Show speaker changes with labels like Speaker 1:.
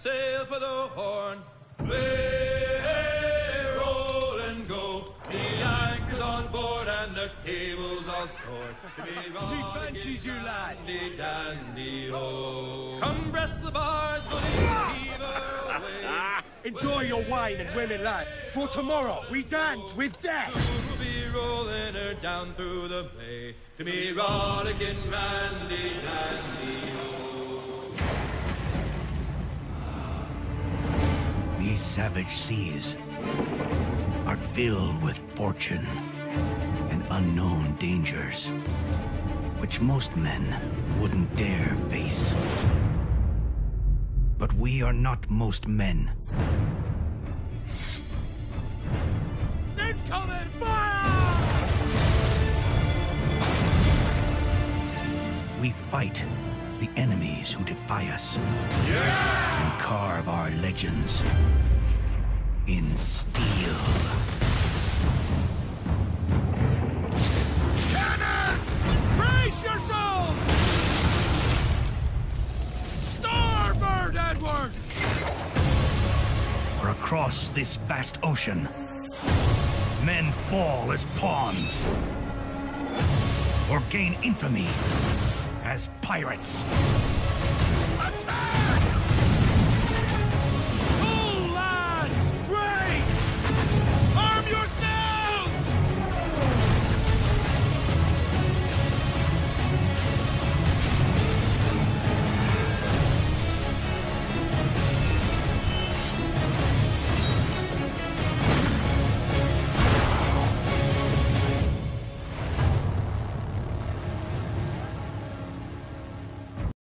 Speaker 1: sail for the Horn. Play, roll, and go. The anchor's on board and the cable's all stored.
Speaker 2: She fancies you, lad.
Speaker 1: Dandy, dandy, ho. Come breast the bars, bullies, heave her away.
Speaker 2: Enjoy your wine and women, lad, for tomorrow we dance with death.
Speaker 1: We'll be rolling her down through the bay to be rollicking randy, dandy, ho.
Speaker 3: These savage seas are filled with fortune and unknown dangers, which most men wouldn't dare face. But we are not most men.
Speaker 2: Incoming fire!
Speaker 3: We fight the enemies who defy us, and carve our legends in steel.
Speaker 2: Cannons! Brace yourselves! Starboard, Edward!
Speaker 3: For across this vast ocean, men fall as pawns, or gain infamy as pirates.
Speaker 2: Attack!